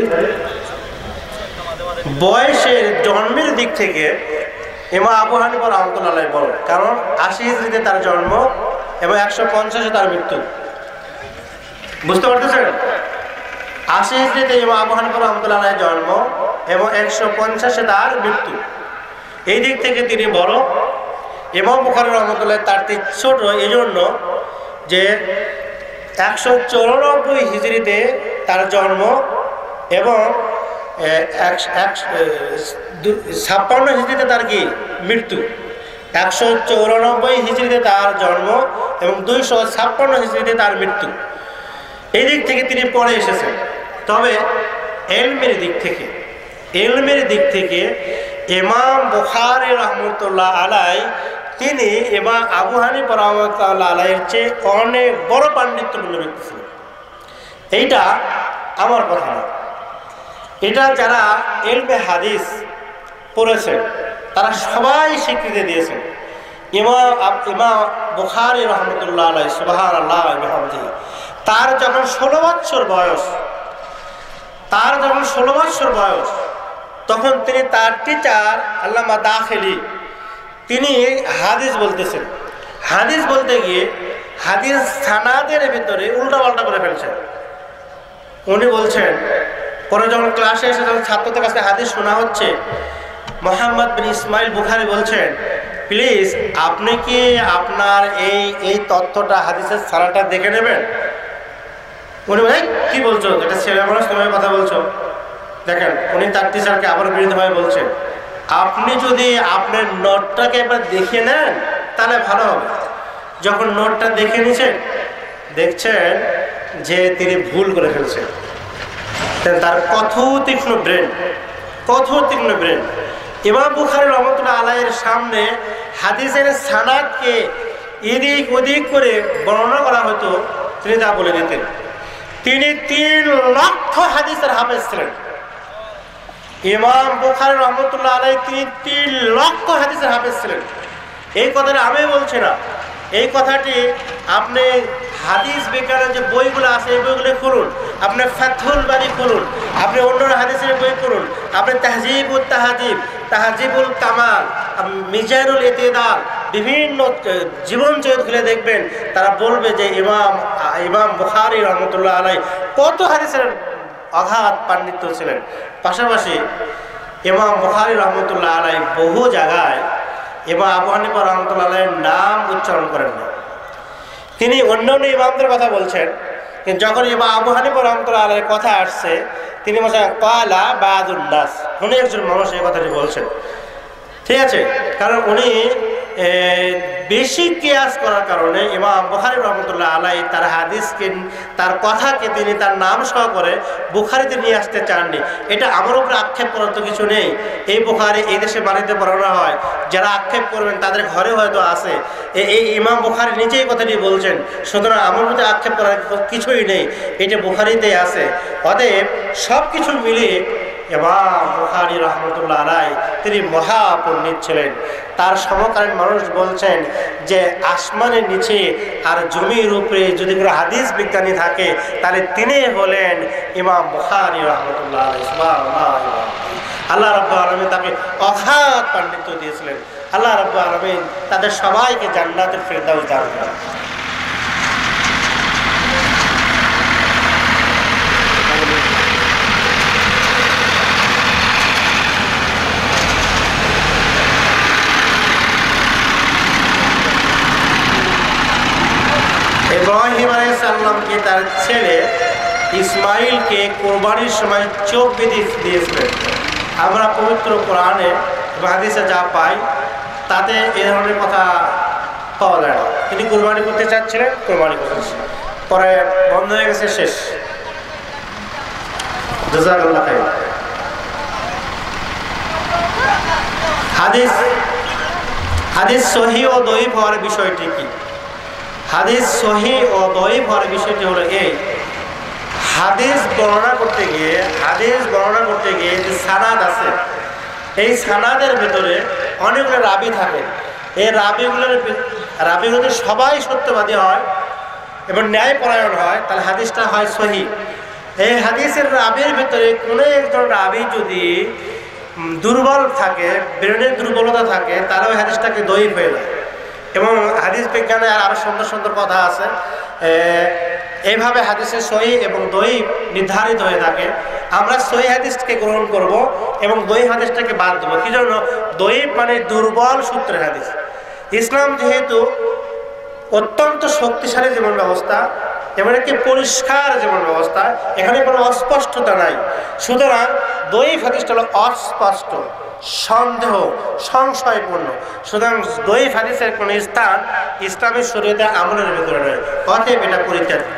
বয়সের জন্মের দিক থেকে ইমাম আবু হানিফা রাহমাতুল্লাহ আলাইহি বড়, কারণ আশি হিজরিতে তার জন্ম এবং একশো পঞ্চাশে তার মৃত্যু। বুঝতে পারতেছেন? আশি হিজরিতে ইমাম আবু হানিফা রাহমাতুল্লাহ আলাইহি জন্ম এবং একশো পঞ্চাশে তার মৃত্যু। এই দিক থেকে তিনি বড়। ইমাম বুখারী রাহমাতুল্লাহ তার ছোট, এই জন্য যে একশো চৌরানব্বই হিজরিতে তার জন্ম এবং ছাপ্পান্ন হিজরিতে তার কি মৃত্যু। একশো চৌরানব্বই হিজরিতে তার জন্ম এবং দুইশো ছাপ্পান্ন হিজরিতে তার মৃত্যু। এই দিক থেকে তিনি পরে এসেছেন। তবে ইলমের দিক থেকে ইলমের দিক থেকে ইমাম বুখারী রাহমাতুল্লাহ আলাইহি তিনি ইমাম আবু হানিফা রাহমাতুল্লাহ আলাইহির চেয়ে অনেক বড় পাণ্ডিত্যপূর্ণ ব্যক্তি ছিলেন। এইটা আমার কথা না, এটা যারা ইলমে হাদিস পড়েছেন তারা সবাই স্বীকৃতি দিয়েছেন। ইমাম ইমাম বুখারী রাহমাতুল্লাহ আলাইহি সুবহানাল্লাহ ওয়া বিহামদিহি, তার যখন ষোলো বছর বয়স তার যখন ষোলো বছর বয়স তখন তিনি তার টিচার আল্লামা দাখিলি তিনি হাদিস বলতেছেন। হাদিস বলতে গিয়ে হাদিস সানাদের ভিতরে উল্টাপাল্টা করে ফেলছেন। উনি বলছেন, পরে যখন ক্লাসে এসে যখন ছাত্রদের কাছে হাদিস শোনা হচ্ছে, মোহাম্মদ বিন ইসমাইল বুখারী বলছেন, প্লিজ আপনি কি আপনার এই এই তথ্যটা হাদিসের সানাটা দেখে নেবেন? উনি বলেন, কি বলছো, এটা ছেলে মানুষ তোমার কথা বলছো? দেখেন, উনি তার টিচারকে আবার বিরোধীভাবে বলছেন, আপনি যদি আপনার নোটটাকে একবার দেখে নেন তাহলে ভালো হবে। যখন নোটটা দেখে নিছেন, দেখছেন যে তিনি ভুল করে ফেলছেন। তার কত তীক্ষ্ণ ব্রেন, কত তীক্ষ্ণ ব্রেন। ইমাম বুখারী রাহমাতুল্লাহ আলাইহির সামনে হাদিসের সানাদকে এদিক ওদিক করে বর্ণনা করা হতো, তিনি তা বলে দিতেন। তিনি তিন লক্ষ হাদিসের হাফেজ ছিলেন। ইমাম বুখারী রাহমাতুল্লাহ আলাইহি তিনি তিন লক্ষ হাদিসের হাফেজ ছিলেন। এই কথাটা আমি বলছি না, এই কথাটি আপনি হাদিস বিজ্ঞানের যে বইগুলো আছে এই বইগুলো খুলুন, আপনি ফাতহুল বারী খুলুন, আপনি অন্য হাদিসের বই খুলুন, আপনি তাহজিবুত তাহজিব, তাহজিবুল কামাল, মিজানুল ইতিদাল, বিভিন্ন জীবন চরিত খুলে দেখবেন, তারা বলবে যে ইমাম ইমাম বুখারী রাহমাতুল্লাহ আলাইহি কত হাদিসের অগাধ পাণ্ডিত্য ছিলেন। পাশাপাশি ইমাম বুখারী রহমতুল্লাহ আলাইহি বহু জায়গায় ইমাম আবু হানিফা রহমতুল্লাহ আলাইহির নাম উচ্চারণ করেন না। তিনি অন্য অন্য ইমামদের কথা বলছেন, কিন্তু যখন ইমাম আবু হানিফা রহমতুল্লাহ আলাইহির কথা আসছে তিনি বলছেন ক্বালা বাদুন নাস, উনি একজন মানুষ এই কথাটি বলছেন। ঠিক আছে, কারণ উনি বেশি কিয়াস করার কারণে ইমাম বুখারী রহমতুল্লাহ আলাইহি তার হাদিসকে, তার কথাকে তিনি তার নাম সহ করে বুখারীতে নিয়ে আসতে চাননি। এটা আমার উপরে আক্ষেপ করার তো কিছু নেই। এই বুখারী এই দেশে বাড়িতে পড়ানো হয়, যারা আক্ষেপ করবেন তাদের ঘরে হয়তো আছে। এই ইমাম বুখারী নিজেই কথাটি বলছেন, সুতরাং আমার মধ্যে আক্ষেপ করার কিছুই নেই, এটা বুখারীতেই আছে। অতএব সব কিছু মিলিয়ে ইমাম বুখারী রহমতুল্লাহ আলাইহি তিনি মহাপণ্ডিত ছিলেন। তার সমকালীন মানুষ বলছেন যে আসমানের নিচে আর জমির উপরে যদি কোনো হাদিস বিজ্ঞানী থাকে তাহলে তিনি হলেন ইমাম বুখারী রহমতুল্লাহ আলাইহি। সুবহানাল্লাহ। আল্লাহ রাব্বুল আলামিন তাকে অগাধ পাণ্ডিত্য দিয়েছিলেন। আল্লাহ রাব্বুল আলামিন তাদের সবাইকে জান্নাতুল ফিরদাউস দান করেন। ইব্রাহিম আলাইহিস সালামকে তার ছেলে ইসমাইলকে কোরবানির সময় চোখ বেঁধে দিয়েছিলেন। আমরা পবিত্র কোরআনে হাদিসে যা পাই তাতে এ ধরনের কথা পাওয়া যায় না। তিনি কোরবানি করতে চাচ্ছিলেন, কোরবানি করতেছেন, পরে বন্ধ হয়ে গেছে, শেষ। জাযাকাল্লাহ খাইর। হাদিস হাদিস সহিহ ও দঈফ হওয়ার বিষয়টি কি? হাদিস সহিহ ও দঈফ হওয়ার বিষয়টি হলো এই, হাদিস বর্ণনা করতে গিয়ে হাদিস বর্ণনা করতে গিয়ে যে সানাদ আছে, এই সানাদের ভেতরে অনেকগুলো রাবি থাকে। এই রাবিগুলোর রাবিগুলো সবাই সত্যবাদী হয় এবং ন্যায়পরায়ণ হয়, তাহলে হাদিসটা হয় সহিহ। এই হাদিসের রাবির ভেতরে কোনো একজন রাবি যদি দুর্বল থাকে, ব্রেনের দুর্বলতা থাকে, তাহলে ওই হাদিসটাকে দঈফ হয়ে যায়। এবং হাদিস বিজ্ঞানে আরো সুন্দর সুন্দর কথা আছে। এইভাবে হাদিসের সহিহ এবং দঈফ নির্ধারিত হয়ে থাকে। আমরা সহিহ হাদিসকে গ্রহণ করব এবং দঈফ হাদিসটাকে বাদ দেবো। কি জন্য? দঈফ মানে দুর্বল সূত্রের হাদিস। ইসলাম যেহেতু অত্যন্ত শক্তিশালী জীবন ব্যবস্থা, এমন একটি পরিষ্কার জীবন ব্যবস্থা, এখানে কোনো অস্পষ্টতা নাই। সুতরাং দঈফ হাদিসটা হলো অস্পষ্ট, সন্দেহ, সংশয়পূর্ণ। সুতরাং দঈফ হাদিসের কোন স্থান ইসলামের শরীয়তে আমলের ভিতরে নয়, অতএব এটা পরিত্যাজ্য।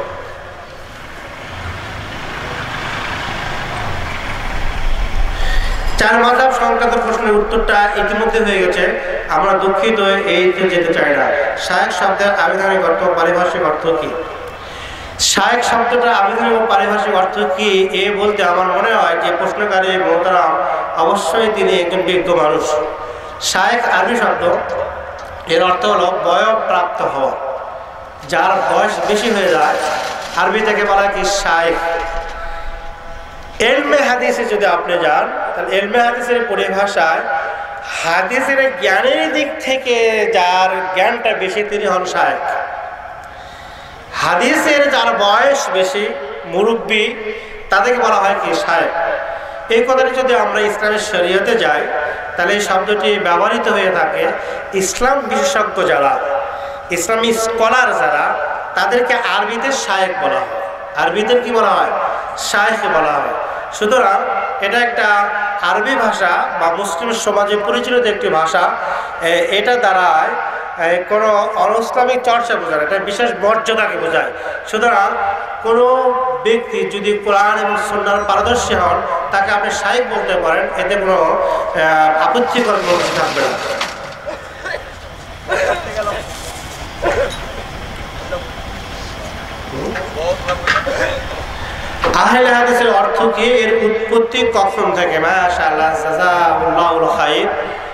চার মাযহাব সংক্রান্ত প্রশ্নের উত্তরটা ইতিমধ্যে হয়ে গেছে, আমরা দুঃখিত এইতে যেতে চাই না। শায়েখ শব্দের আবিধানিক অর্থ, পারিভাষিক অর্থ কি? শায়েখ শব্দটা আবিধানিক ও পারিভাষিক অর্থ কি এ বলতে আমার মনে হয় যে প্রশ্নকারী মোহতারাম অবশ্যই তিনি একজন বিজ্ঞ মানুষ। শায়েখ আরবি শব্দ, এর অর্থ হলো বয়ঃপ্রাপ্ত হওয়া, যার বয়স বেশি হয়ে যায়, আরবি থেকে বলা কি শায়েখ। এলমে হাদিসে যদি আপনি যান তাহলে এলমে হাদিসের পরিভাষায় হাদিসের জ্ঞানের দিক থেকে যার জ্ঞানটা বেশি তিনি হন শায়েখ। হাদিসের যার বয়স বেশি, মুরব্বী, তাদেরকে বলা হয় কি শায়েখ। এই কথাটি যদি আমরা ইসলামের শরীয়তে যাই তাহলে এই শব্দটি ব্যবহৃত হয়ে থাকে ইসলাম বিশেষজ্ঞ যারা, ইসলামী স্কলার যারা, তাদেরকে আরবিতে শায়েখ বলা হয়। আরবিতে কি বলা হয়? শায়েখ বলা হয়। সুতরাং এটা একটা আরবি ভাষা বা মুসলিম সমাজে পরিচালিত একটি ভাষা। এটা দ্বারায় কোনো অনইসলামিক চর্চা বোঝায়, এটা বিশেষ মর্যাদাকে বোঝায়। সুতরাং কোনো ব্যক্তি যদি কোরআন এবং সুন্নাহর পারদর্শী হন তাকে আপনি শায়েখ বলতে পারেন, এতে কোনো আপত্তিকর কোনো কিছু থাকবে না। আহলে হাদিসের অর্থ কি? এর উৎপত্তি কখন থেকে? মাশাআল্লাহ, জাযাকাল্লাহুল খাইর।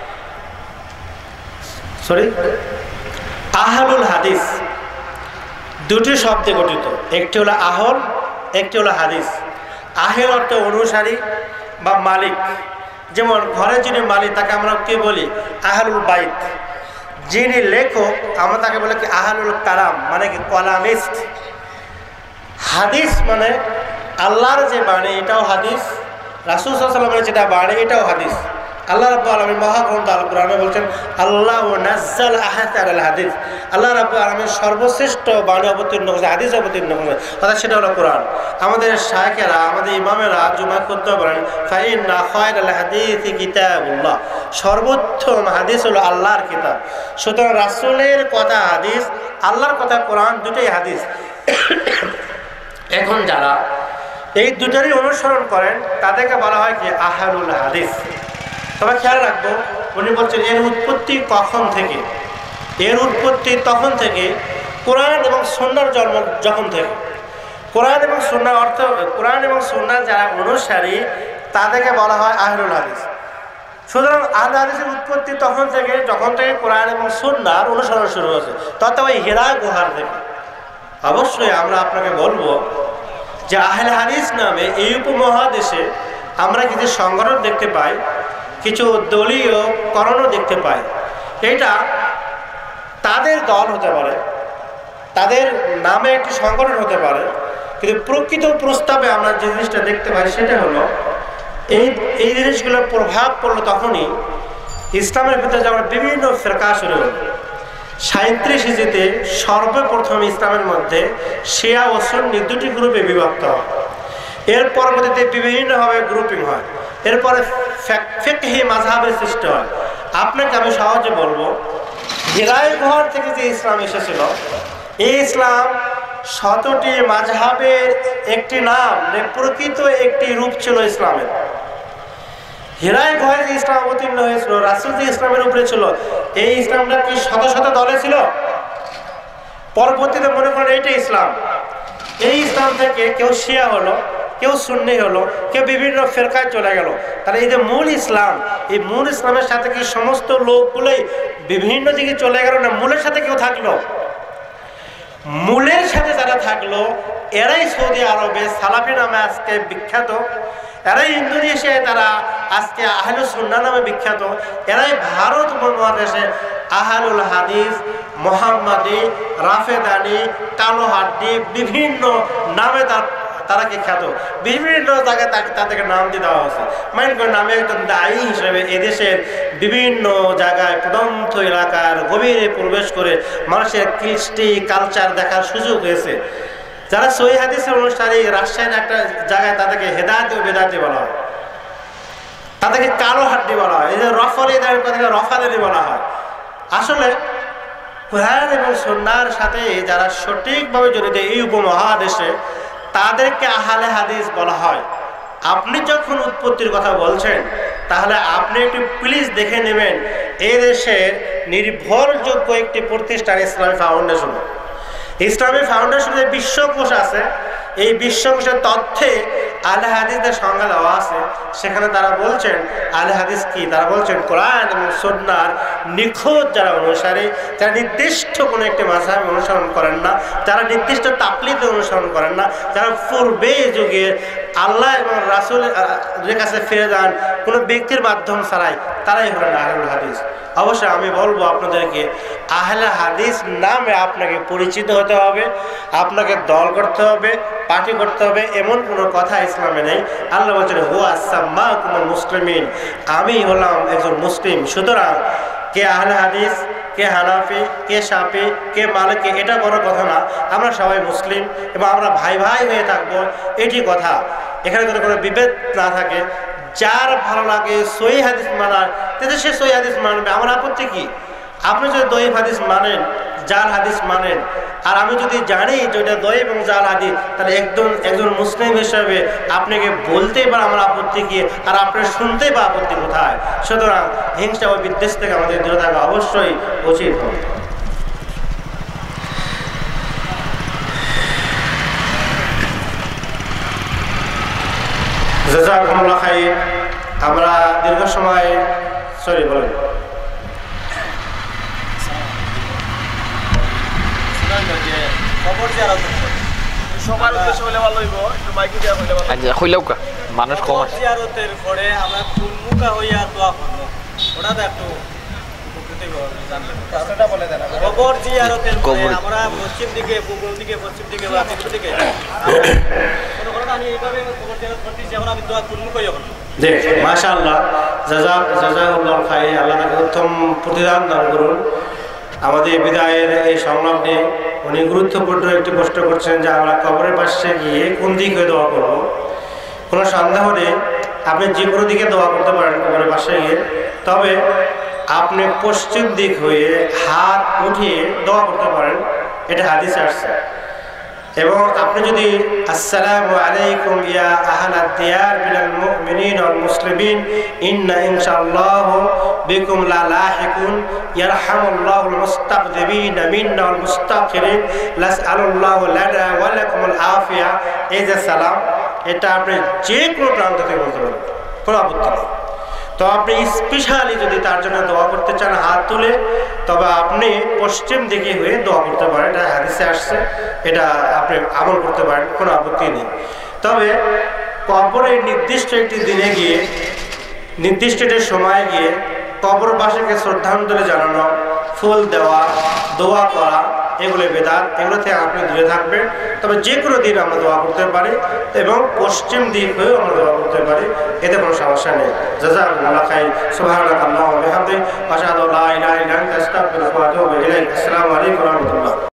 সরি, আহলুল হাদিস দুটি শব্দে গঠিত, একটি হলো আহল, একটি হলো হাদিস। আহেল অর্থ অনুসারী বা মালিক। যেমন ঘরে যিনি মালিক তাকে আমরা কি বলি? আহলুল বাইত। যিনি লেখক আমরা তাকে বলে কি? আহলুল কালাম, মানে কি কলামিস্ট। হাদিস মানে আল্লাহর যে বাণী, এটাও হাদিস। রাসূল সাল্লাল্লাহু আলাইহি ওয়াসাল্লামের যেটা বাড়ে এটাও হাদিস। আল্লাহ রাব্বুল আলামিন মহাগ্রন্থ আল কোরআনে বলছেন আল্লাহু নাযাল আহসানাল হাদিস, আল্লাহ রাব্বুল আলামিন সর্বশ্রেষ্ঠ বাণী অবতীর্ণ করেছে, হাদিস অবতীর্ণ করেছে, অর্থাৎ সেটা হলো কোরআন। আমাদের শায়েখেরা, আমাদের ইমামেরা জুমা করতে বলেন ফাইন্না খায়রাল হাদিসি কিতাবুল্লাহ, সর্বোত্তম হাদিস হলো আল্লাহর কিতাব। সুতরাং রাসূলের কথা হাদিস, আল্লাহর কথা কোরআন, দুটোই হাদিস। এখন যারা এই দুটারই অনুসরণ করেন তাদেরকে বলা হয় কি আহলুল হাদিস। তবে খেয়াল রাখবো, উনি বলছেন এর উৎপত্তি কখন থেকে, এর উৎপত্তি তখন থেকে কোরআন এবং সুন্নাহর জন্ম যখন থেকে। কোরআন এবং সুন্নাহ অর্থ, কোরআন এবং সুন্নাহর যারা অনুসারী তাদেরকে বলা হয় আহলুল হাদিস। সুতরাং আহলুল হাদিসের উৎপত্তি তখন থেকে যখন থেকে কোরআন এবং সুন্নাহর অনুসরণ শুরু হয়েছে, তথা ওই হীরা গুহার থেকে। অবশ্যই আমরা আপনাকে বলবো যে আহলে হাদিস নামে এই উপমহাদেশে আমরা কিছু সংগঠন দেখতে পাই, কিছু দলীয় করণও দেখতে পাই। এটা তাদের দল হতে পারে, তাদের নামে একটি সংগঠন হতে পারে, কিন্তু প্রকৃত প্রস্তাবে আমরা যে জিনিসটা দেখতে পাই সেটা হলো এই এই জিনিসগুলোর প্রভাব পড়লো তখনই ইসলামের ভিতরে যেমন বিভিন্ন ফিরকা শুরু হলো। সাঁত্রিশ হিজরিতে সর্বপ্রথম ইসলামের মধ্যে শিয়া ও সুন্নি দুটি গ্রুপে বিভক্ত হয়। এর পরবর্তীতে বিভিন্নভাবে গ্রুপিং হয়। এরপরে ফিকহি মাযহাবের সৃষ্টি হয়। আপনাকে আমি সহজে বলবো, হীরার গুহার থেকে যে ইসলাম এসেছিল, এই ইসলাম শতটি মাযহাবের একটি নাম, প্রকৃত একটি রূপ ছিল ইসলামের। হীরার গুহায় যে ইসলাম অবতীর্ণ হয়েছিল, রাসূল যে ইসলামের উপরে ছিল, এই ইসলামটা কি শত শত দলে ছিল? পরবর্তীতে মনে করেন এইটা ইসলাম। এই ইসলাম থেকে কেউ শিয়া হলো, কেউ সুন্নি হলো, কেউ বিভিন্ন ফিরকায় চলে গেল। তাহলে এই যে মূল ইসলাম, এই মূল ইসলামের সাথে কি সমস্ত লোকগুলোই বিভিন্ন দিকে চলে গেল, না মূলের সাথে কেউ থাকলো? মূলের সাথে যারা থাকলো এরাই সৌদি আরবে সালাফি নামে আজকে বিখ্যাত, এরাই ইন্দোনেশিয়ায় তারা আজকে আহলুস সুন্নাহ নামে বিখ্যাত, এরাই ভারত উপমহাদেশে আহলুল হাদিস, মোহাম্মদী, রাফেদানি, কালো হাড্ডি বিভিন্ন নামে তার তারা কি খ্যাত। বিভিন্ন জায়গায় তাকে তাদেরকে নাম দিয়ে দেওয়া হয়েছে। মাইন্ড করে নামে একজন দায়ী হিসেবে এদেশের বিভিন্ন জায়গায় প্রদন্ত এলাকার গভীরে প্রবেশ করে মানুষের কৃষ্টি কালচার দেখার সুযোগ হয়েছে। যারা সহিহ হাদিসের অনুসারী, রাজশাহীর একটা জায়গায় তাদেরকে হেদায়েত ও বেদায়েতি বলা হয়, তাদেরকে কালো হাড্ডি বলা হয়, এই যে রফালিদের কথাকে রফাদানি বলা হয়। আসলে কোরআন এবং সুন্নাহর সাথে যারা সঠিকভাবে জড়িত এই উপমহাদেশে তাদেরকে আহলে হাদিস বলা হয়। আপনি যখন উৎপত্তির কথা বলছেন তাহলে আপনি একটু প্লিজ দেখে নেবেন এই দেশের নির্ভরযোগ্য একটি প্রতিষ্ঠান ইসলামী ফাউন্ডেশন। ইসলামী ফাউন্ডেশনের বিশ্বকোষ আছে, এই বিশ্বকোষের তথ্যে আহলে হাদিসদের সংজ্ঞা দেওয়া আছে। সেখানে তারা বলছেন আহলে হাদিস কি, তারা বলছেন কোরআন এবং সুন্নাহর নিখুঁত যারা অনুসারী, যারা নির্দিষ্ট কোনো একটি মাযহাব অনুসরণ করেন না, যারা নির্দিষ্ট তাকলিদ অনুসরণ করেন না, যারা পূর্বে যুগে আল্লাহ এবং রাসূলের কাছে ফিরে যান কোনো ব্যক্তির মাধ্যম ছাড়াই, তারাই হলেন আহলুল হাদিস। অবশ্যই আমি বলবো আপনাদেরকে আহলে হাদিস নামে আপনাকে পরিচিত হতে হবে, আপনাকে দল করতে হবে, পার্টি করতে হবে, এমন কোনো কথা ইসলামে নেই। আল্লাহ বলছেন হুয়া সাম্মাকুমুল মুসলিমিন, আমি হলাম একজন মুসলিম। সুতরাং কে আহলে হাদিস, কে হানাফি, কে শাফি, কে মালিকি, এটা বড় কথা না। আমরা সবাই মুসলিম এবং আমরা ভাই ভাই হয়ে থাকবো, এটি কথা। এখানে যদি কোনো বিভেদ না থাকে, যার ভালো লাগে সহিহ হাদিস মানার তাহলে সে সহিহ হাদিস মানবে, আমার আপত্তি কি? আপনি যদি দঈফ হাদিস মানেন, জাল হাদিস মানেন, আর আমি যদি জানি যে ওটা দঈফ এবং জাল হাদিস, তাহলে একজন একজন মুসলিম হিসাবে আপনাকে বলতেই বা আমার আপত্তি কি, আর আপনার শুনতেই বা আপত্তি কোথায়? সুতরাং হিংসা ও বিদ্বেষ থেকে আমাদের দূরে থাকা অবশ্যই উচিত হবে। জাযাকুমুল্লাহ খাইর। আমরা দীর্ঘ সময় সরি বলেন মানুষ কম আছে। আমরা খুনমুখা হইয়া দোয়া করবো, ওটা তো একটু কবর জিয়ারতের পরে আমরা পশ্চিম দিকে, পূর্ব দিকে, পশ্চিম দিকে বা দিকে আমি এইভাবে কবর জিয়ারত করতেছি, এখন আমি দোয়া করব কই এখন? জি মাশাআল্লাহ, জাযাক জাযাকাল্লাহ খাইর, আল্লাহ তাকে উত্তম প্রতিদান দান করুন। আমাদের বিদায়ের এই সংলাপ নিয়ে উনি গুরুত্বপূর্ণ একটি প্রশ্ন করছেন যে আমরা কবরের পাশে গিয়ে কোন দিকে দোয়া করব। কোনো সন্দেহ নেই, আপনি যে কোনো দিকে দোয়া করতে পারেন কবরের পাশে গিয়ে, তবে আপনি পশ্চিম দিক হয়ে হাত উঠিয়ে দোয়া করতে পারেন, এটা হাদিসে আসছে। এবং আপনি যদি আসসালামু আলাইকুম ইয়া আহলাদ দিয়ার মিনাল মুমিনিন ওয়াল মুসলিমিন ইন্না ইনশাআল্লাহু বিকুম লা লাহিকুন ইয়ারহামুল্লাহুল মুস্তাকদিমিন মিন্না ওয়াল মুস্তাগফিরিন লাসআলুল্লাহু লানা ওয়া লাকুমুল আফিয়া, এই যে সালাম, এটা আপনি যে কোনো প্রান্ত থেকে বলতে পারেন, কোনো আপত্তি নেই। তো আপনি স্পেশালি যদি তার জন্য দোয়া করতে চান হাত তুলে, তবে আপনি পশ্চিম দিকে হয়ে দোয়া করতে পারেন, এটা হাদিসে আসছে, এটা আপনি আমল করতে পারেন, কোনো আপত্তি নেই। তবে কবরের নির্দিষ্ট একটি দিনে গিয়ে, নির্দিষ্ট একটি সময়ে গিয়ে কবরবাসীকে শ্রদ্ধাঞ্জলি জানানো, ফুল দেওয়া, দোয়া করা, এগুলো বেদাত, এগুলো থেকে আপনি দূরে থাকবেন। তবে যে কোনো দিন আমরা দোয়া করতে পারি এবং পশ্চিম দিক হয়েও আমরা দোয়া করতে পারি, এতে কোনো সমস্যা নেই। জাযাকুমুল্লাহ খাইর। সুবহানাকাল্লাহি ওয়া বিহামদিহি, আশহাদু আল্লা ইলাহা ইল্লা আনতা, আস্তাগফিরুকা ওয়া আতুবু ইলাইক। আসসালামু আলাইকুম ওয়া রাহমাতুল্লাহ।